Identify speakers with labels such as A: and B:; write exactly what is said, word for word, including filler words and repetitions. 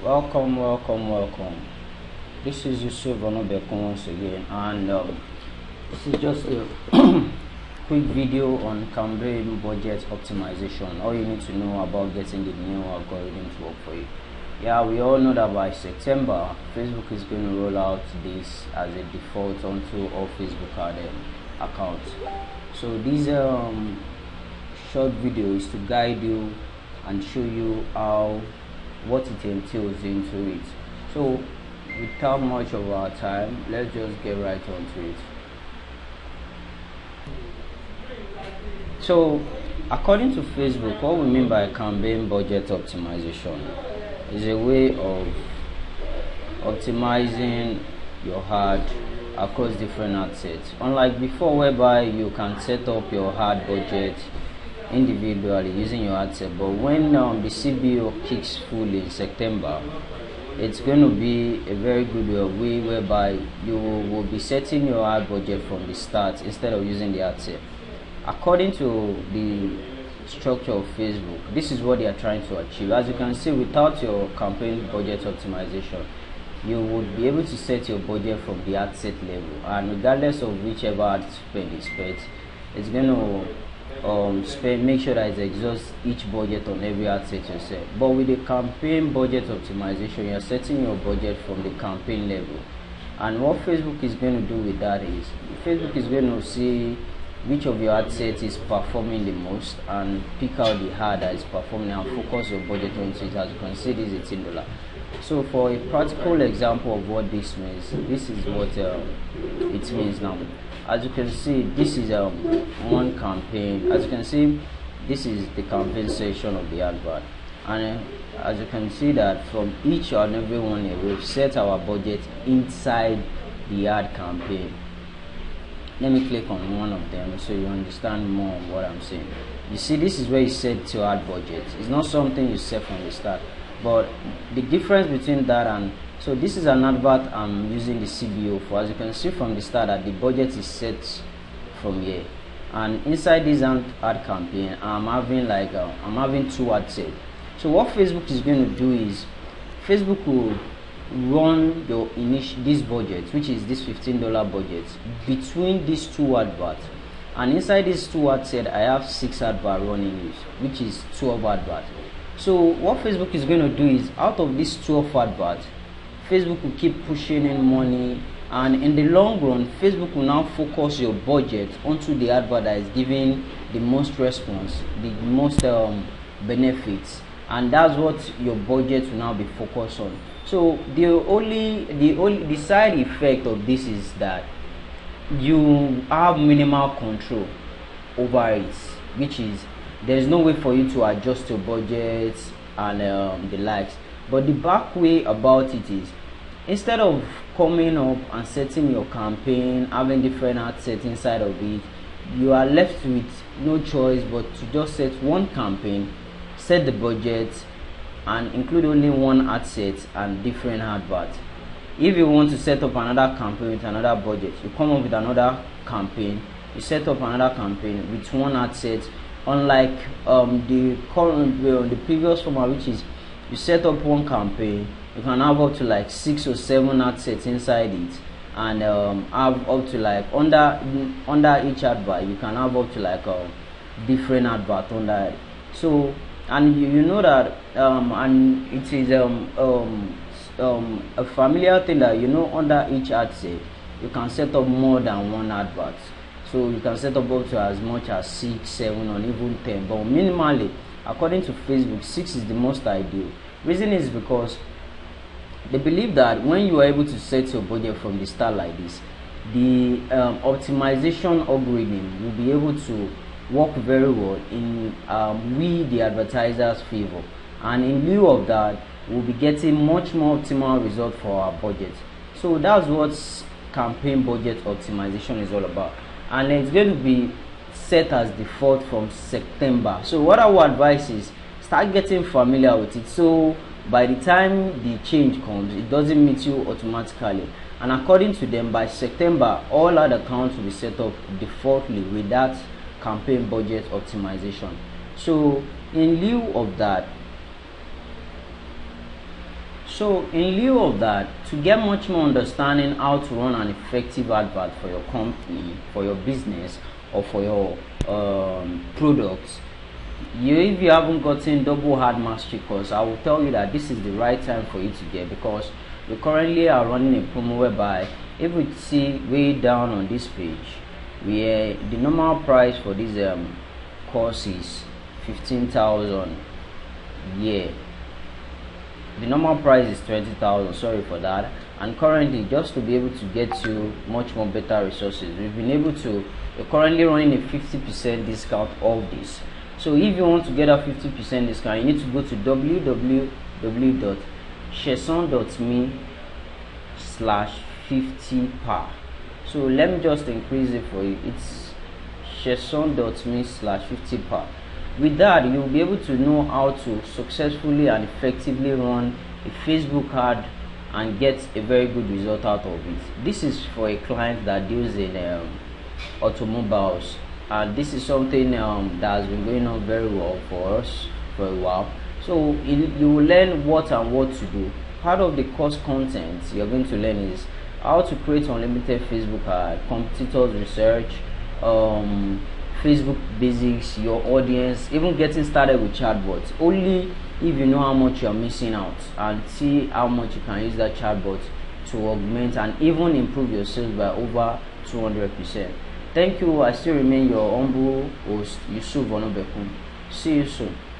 A: Welcome, welcome, welcome. This is Yusuf Onabekun once again, and um, this is just a quick video on campaign budget optimization. All you need to know about getting the new algorithm to work for you. Yeah, we all know that by September, Facebook is going to roll out this as a default onto all Facebook ad accounts. So this um, short video is to guide you and show you how what it entails into it. So without much of our time, let's just get right onto it. So according to Facebook, what we mean by campaign budget optimization is a way of optimizing your ad across different ad sets. Unlike before, whereby you can set up your ad budget individually using your ad set, but when um, the C B O kicks full in September, it's going to be a very good way whereby you will be setting your ad budget from the start instead of using the ad set. According to the structure of Facebook, this is what they are trying to achieve. As you can see, without your campaign budget optimization, you would be able to set your budget from the ad set level, and regardless of whichever ad spend is spent, it's going to um spend make sure that it exhausts each budget on every ad set you set. But with the campaign budget optimization, you're setting your budget from the campaign level, and what Facebook is going to do with that is Facebook is going to see which of your ad sets is performing the most and pick out the ad that is performing and focus your budget on it. As you can see, this is eighteen dollars. So for a practical example of what this means, this is what uh, it means now. As you can see, this is um, one campaign. As you can see, this is the campaign section of the advert, and uh, as you can see that from each and every one here, we've set our budget inside the ad campaign. Let me click on one of them so you understand more of what I'm saying. You see, this is where you set your ad budget. It's not something you set from the start, but the difference between that and so this is an advert I'm using the C B O for. As you can see from the start that the budget is set from here, and inside this ad campaign I'm having like uh, I'm having two ad sets. So what Facebook is going to do is Facebook will run your initial this budget, which is this fifteen dollar budget, between these two adverts, and inside these two ad set I have six adverts running, which is twelve adverts. So what Facebook is going to do is out of these twelve adverts, Facebook will keep pushing in money, and in the long run Facebook will now focus your budget onto the advert that is giving the most response, the most um, benefits, and that's what your budget will now be focused on. So the only the only the side effect of this is that you have minimal control over it, which is there's no way for you to adjust your budget and um, the likes. But the back way about it is, instead of coming up and setting your campaign, having different ad sets inside of it, you are left with no choice but to just set one campaign, set the budget, and include only one ad set and different adverts. If you want to set up another campaign with another budget, you come up with another campaign, you set up another campaign with one ad set, unlike um, the current uh, the previous format, which is you set up one campaign, you can have up to like six or seven ad sets inside it, and um, have up to like under under each advert you can have up to like a different advert under it. So and you, you know that um, and it is um, um, um, a familiar thing that you know under each ad set you can set up more than one advert. So you can set up up to as much as six, seven, or even ten, but minimally, according to Facebook, six is the most ideal. Reason is because they believe that when you are able to set your budget from the start like this, the um, optimization algorithm will be able to work very well in um, we the advertisers' favor, and in lieu of that, we'll be getting much more optimal result for our budget. So that's what campaign budget optimization is all about, and it's going to be set as default from September. So what I would advise is start getting familiar with it, so by the time the change comes it doesn't meet you automatically. And according to them, by September all ad accounts will be set up defaultly with that campaign budget optimization. So in lieu of that, So in lieu of that, to get much more understanding how to run an effective advert for your company, for your business, or for your um, products, you if you haven't gotten double hard mastery course, I will tell you that this is the right time for you to get, because we currently are running a promo whereby if we see way down on this page, we uh, the normal price for this um, course is fifteen thousand. Yeah, the normal price is twenty thousand. Sorry for that. And currently, just to be able to get you much more better resources, we've been able to we're currently running a fifty percent discount of this. So if you want to get a fifty percent discount, you need to go to w w w dot sheson dot me slash fifty par. So let me just increase it for you. It's sheson dot me slash fifty par. With that, you'll be able to know how to successfully and effectively run a Facebook ad and get a very good result out of it. This is for a client that deals in um, automobiles, and this is something um, that has been going on very well for us for a while. So it, you will learn what and what to do. Part of the course content you're going to learn is how to create unlimited Facebook ad, competitors research, um, Facebook basics, your audience, even getting started with chatbots. Only if you know how much you're missing out and see how much you can use that chatbot to augment and even improve your sales by over two hundred percent. Thank you. I still remain your humble host, Yusuf Onabekun. See you soon.